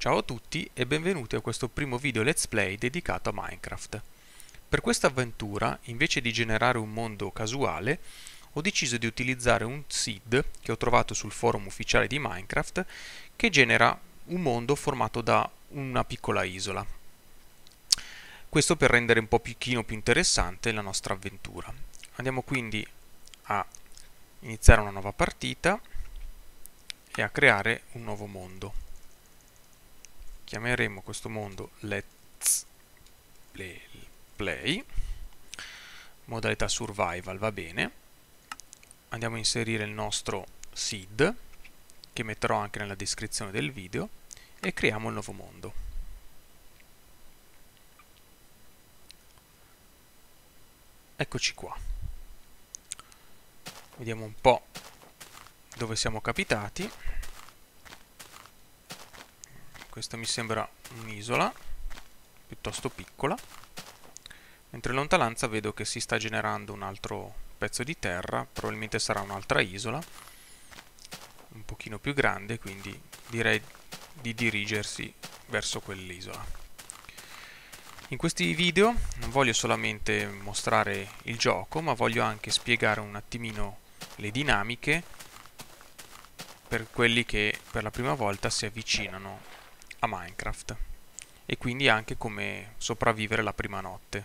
Ciao a tutti e benvenuti a questo primo video Let's Play dedicato a Minecraft. Per questa avventura, invece di generare un mondo casuale, ho deciso di utilizzare un seed che ho trovato sul forum ufficiale di Minecraft che genera un mondo formato da una piccola isola. Questo per rendere un pochino più interessante la nostra avventura. Andiamo quindi a iniziare una nuova partita e a creare un nuovo mondo. Chiameremo questo mondo Let's Play, modalità survival, va bene. Andiamo a inserire il nostro seed, che metterò anche nella descrizione del video, e creiamo il nuovo mondo. Eccoci qua. Vediamo un po' dove siamo capitati. Questa mi sembra un'isola piuttosto piccola, mentre in lontananza vedo che si sta generando un altro pezzo di terra, probabilmente sarà un'altra isola, un pochino più grande, quindi direi di dirigersi verso quell'isola. In questi video non voglio solamente mostrare il gioco, ma voglio anche spiegare un attimino le dinamiche per quelli che per la prima volta si avvicinano a Minecraft e quindi anche come sopravvivere la prima notte.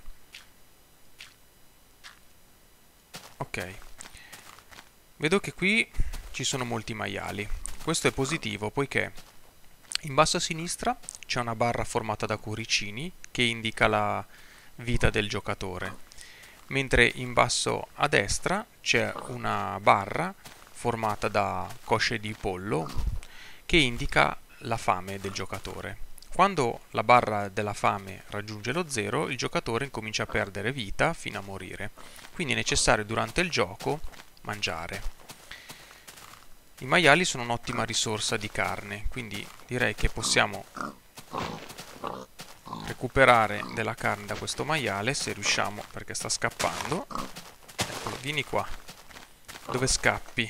Ok, vedo che qui ci sono molti maiali. Questo è positivo poiché in basso a sinistra c'è una barra formata da cuoricini che indica la vita del giocatore, mentre in basso a destra c'è una barra formata da cosce di pollo che indica la fame del giocatore. Quando la barra della fame raggiunge lo zero, il giocatore incomincia a perdere vita fino a morire. Quindi è necessario durante il gioco mangiare. I maiali sono un'ottima risorsa di carne, quindi direi che possiamo recuperare della carne da questo maiale se riusciamo, perché sta scappando. Eccolo, vieni qua. Dove scappi?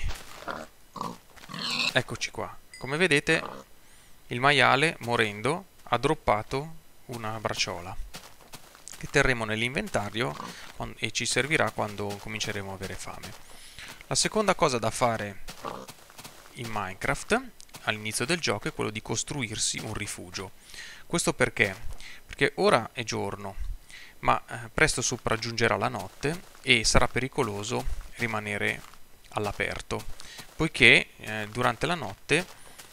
Eccoci qua. Come vedete, il maiale, morendo, ha droppato una braciola che terremo nell'inventario e ci servirà quando cominceremo a avere fame. La seconda cosa da fare in Minecraft all'inizio del gioco è quello di costruirsi un rifugio. Questo perché? Perché ora è giorno, ma presto sopraggiungerà la notte e sarà pericoloso rimanere all'aperto, poiché durante la notte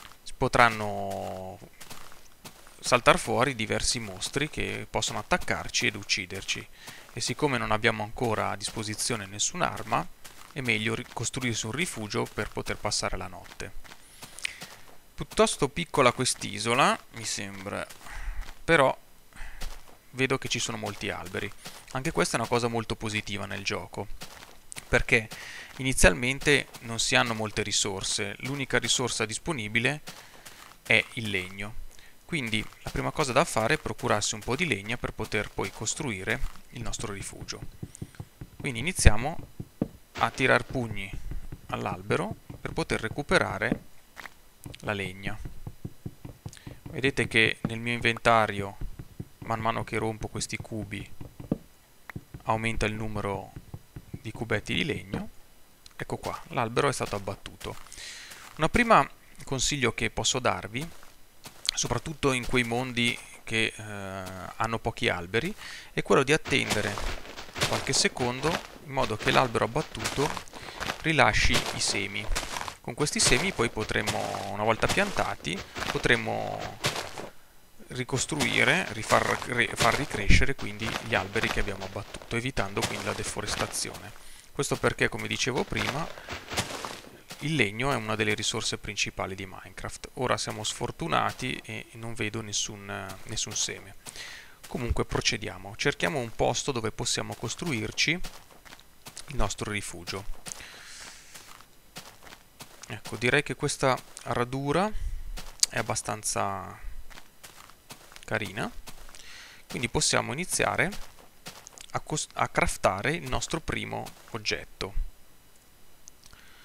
potranno saltar fuori diversi mostri che possono attaccarci ed ucciderci, e siccome non abbiamo ancora a disposizione nessun'arma è meglio costruirsi un rifugio per poter passare la notte. Piuttosto piccola quest'isola mi sembra, però vedo che ci sono molti alberi. Anche questa è una cosa molto positiva nel gioco, perché inizialmente non si hanno molte risorse, l'unica risorsa disponibile è il legno. Quindi la prima cosa da fare è procurarsi un po' di legna per poter poi costruire il nostro rifugio. Quindi iniziamo a tirar pugni all'albero per poter recuperare la legna. Vedete che nel mio inventario, man mano che rompo questi cubi, aumenta il numero di cubetti di legno. Ecco qua, l'albero è stato abbattuto. Una prima consiglio che posso darvi, soprattutto in quei mondi che hanno pochi alberi, è quello di attendere qualche secondo in modo che l'albero abbattuto rilasci i semi. Con questi semi poi potremo, una volta piantati, potremo ricostruire, far ricrescere quindi gli alberi che abbiamo abbattuto, evitando quindi la deforestazione. Questo perché, come dicevo prima, il legno è una delle risorse principali di Minecraft. Ora siamo sfortunati e non vedo nessun seme. Comunque procediamo, cerchiamo un posto dove possiamo costruirci il nostro rifugio. Ecco, direi che questa radura è abbastanza carina, quindi possiamo iniziare a craftare il nostro primo oggetto.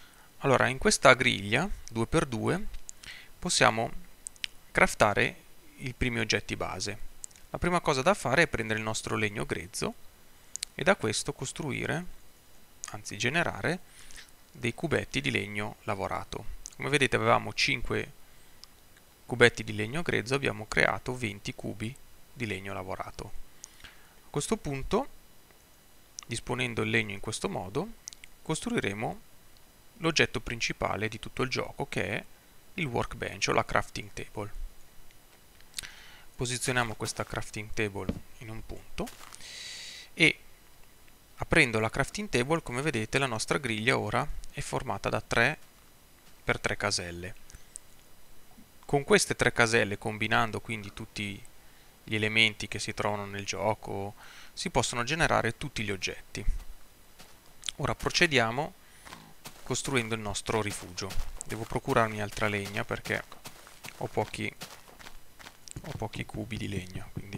Allora, in questa griglia 2x2 possiamo craftare i primi oggetti base. La prima cosa da fare è prendere il nostro legno grezzo e da questo costruire, anzi generare, dei cubetti di legno lavorato. Come vedete avevamo 5 cubetti di legno grezzo, abbiamo creato 20 cubi di legno lavorato. A questo punto, disponendo il legno in questo modo, costruiremo l'oggetto principale di tutto il gioco, che è il workbench o la crafting table. Posizioniamo questa crafting table in un punto e aprendo la crafting table, come vedete, la nostra griglia ora è formata da 3 per 3 caselle. Con queste 3 caselle, combinando quindi tutti gli elementi che si trovano nel gioco, si possono generare tutti gli oggetti. Ora procediamo costruendo il nostro rifugio. Devo procurarmi altra legna perché ho pochi cubi di legna, quindi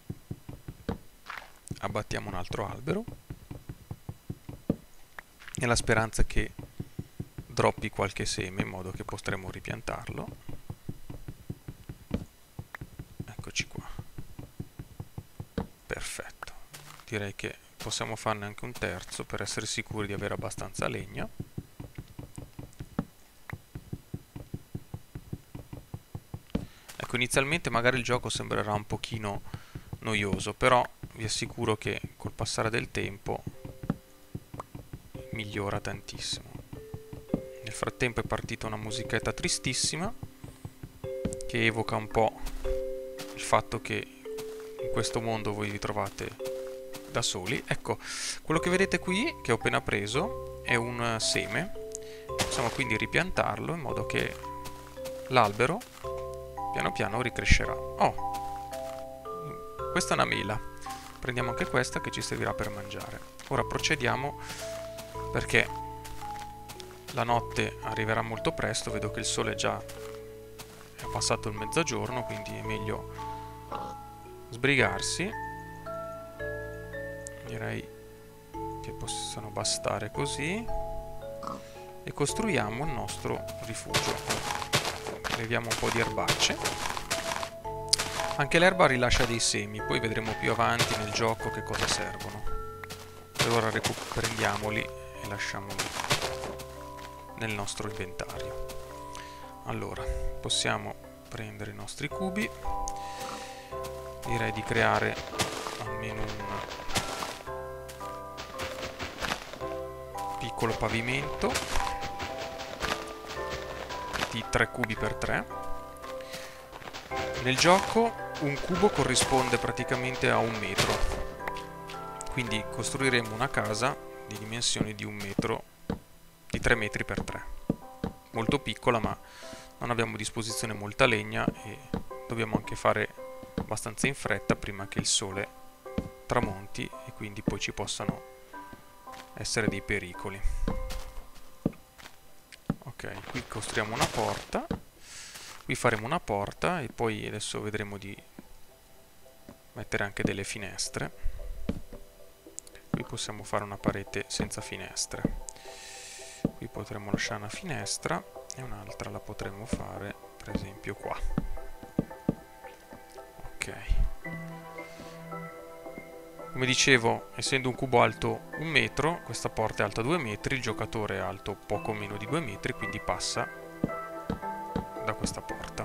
abbattiamo un altro albero nella speranza che droppi qualche seme in modo che potremo ripiantarlo. Eccoci qua. Perfetto. Direi che possiamo farne anche un terzo per essere sicuri di avere abbastanza legna. Ecco, inizialmente magari il gioco sembrerà un pochino noioso, però vi assicuro che col passare del tempo migliora tantissimo. Nel frattempo è partita una musichetta tristissima che evoca un po' il fatto che in questo mondo voi vi trovate da soli. Ecco, quello che vedete qui, che ho appena preso, è un seme. Possiamo quindi ripiantarlo in modo che l'albero piano piano ricrescerà. Oh, questa è una mela. Prendiamo anche questa che ci servirà per mangiare. Ora procediamo perché la notte arriverà molto presto. Vedo che il sole già è passato il mezzogiorno, quindi è meglio sbrigarsi. Direi che possono bastare così e costruiamo il nostro rifugio. Leviamo un po' di erbacce. Anche l'erba rilascia dei semi, poi vedremo più avanti nel gioco che cosa servono. Per ora prendiamoli e lasciamoli nel nostro inventario. Allora, possiamo prendere i nostri cubi. Direi di creare almeno un piccolo pavimento di 3 cubi per 3. Nel gioco un cubo corrisponde praticamente a 1 metro, quindi costruiremo una casa di dimensioni di 1 metro, di 3 metri per 3. Molto piccola, ma non abbiamo a disposizione molta legna e dobbiamo anche fare abbastanza in fretta prima che il sole tramonti e quindi poi ci possano essere dei pericoli. Ok, qui costruiamo una porta, qui faremo una porta e poi adesso vedremo di mettere anche delle finestre. Qui possiamo fare una parete senza finestre. Qui potremo lasciare una finestra e un'altra la potremo fare per esempio qua. Ok. Come dicevo, essendo un cubo alto 1 metro, questa porta è alta 2 metri, il giocatore è alto poco meno di 2 metri, quindi passa da questa porta.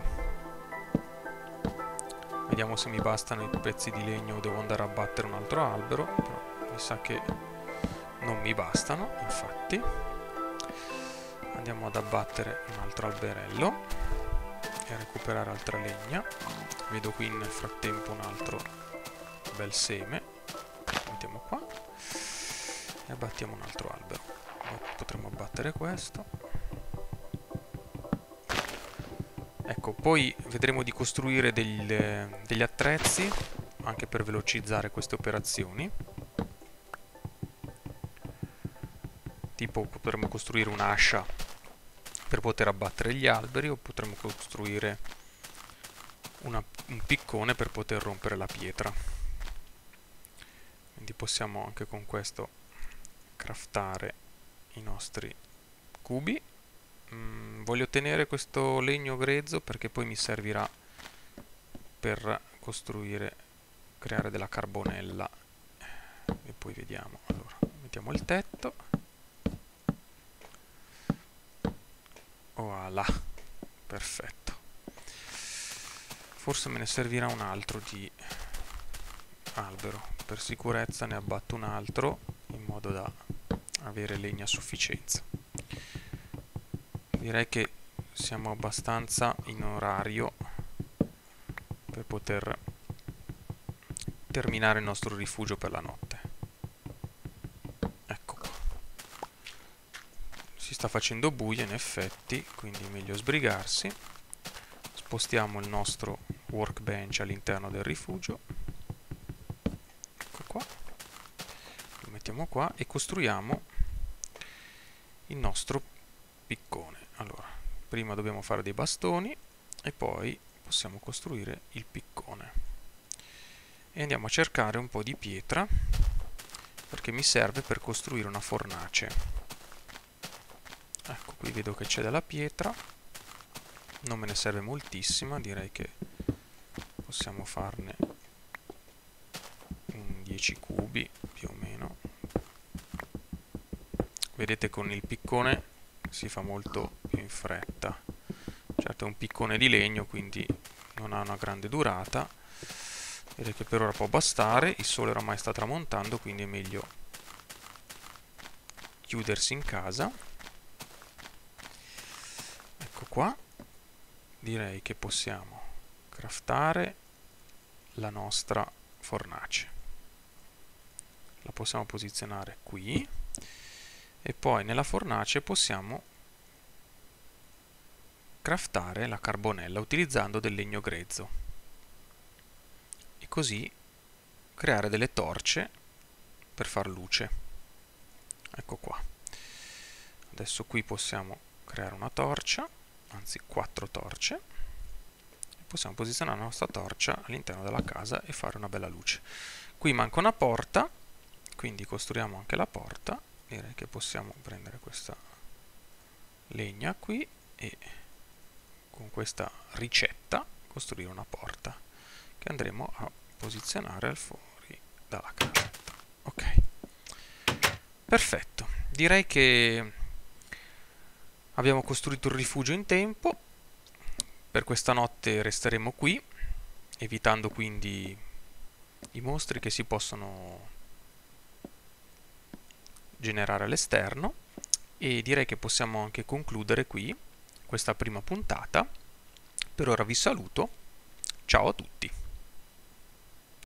Vediamo se mi bastano i pezzi di legno o devo andare a battere un altro albero, però mi sa che non mi bastano, infatti. Andiamo ad abbattere un altro alberello e a recuperare altra legna. Vedo qui nel frattempo un altro bel seme. Mettiamo qua e abbattiamo un altro albero. Potremmo abbattere questo. Ecco, poi vedremo di costruire degli attrezzi anche per velocizzare queste operazioni. Tipo potremmo costruire un'ascia per poter abbattere gli alberi, o potremmo costruire un piccone per poter rompere la pietra. Quindi possiamo anche con questo craftare i nostri cubi. Voglio tenere questo legno grezzo perché poi mi servirà per creare della carbonella e poi vediamo. Allora, mettiamo il tetto. Voilà, perfetto. Forse me ne servirà un altro di albero, per sicurezza ne abbatto un altro in modo da avere legna a sufficienza. Direi che siamo abbastanza in orario per poter terminare il nostro rifugio per la notte. Ecco qua. Si sta facendo buio in effetti, quindi è meglio sbrigarsi. Spostiamo il nostro workbench all'interno del rifugio. Ecco qua. Lo mettiamo qua e costruiamo il nostro piccone. Allora, prima dobbiamo fare dei bastoni e poi possiamo costruire il piccone. E andiamo a cercare un po' di pietra perché mi serve per costruire una fornace. Ecco, qui vedo che c'è della pietra, non me ne serve moltissima, direi che possiamo farne 10 cubi più o meno. Vedete, con il piccone si fa molto più in fretta. Certo è un piccone di legno, quindi non ha una grande durata. Direi che per ora può bastare, il sole oramai sta tramontando, quindi è meglio chiudersi in casa. Ecco qua, direi che possiamo craftare la nostra fornace. La possiamo posizionare qui e poi nella fornace possiamo craftare la carbonella utilizzando del legno grezzo e così creare delle torce per far luce. Ecco qua. Adesso qui possiamo creare una torcia, anzi 4 torce, e possiamo posizionare la nostra torcia all'interno della casa e fare una bella luce. Qui manca una porta, quindi costruiamo anche la porta. Direi che possiamo prendere questa legna qui e con questa ricetta costruire una porta che andremo a posizionare al fuori dalla casa. Ok, perfetto. Direi che abbiamo costruito il rifugio in tempo. Per questa notte resteremo qui, evitando quindi i mostri che si possono generare all'esterno, e direi che possiamo anche concludere qui questa prima puntata. Per ora vi saluto, ciao a tutti.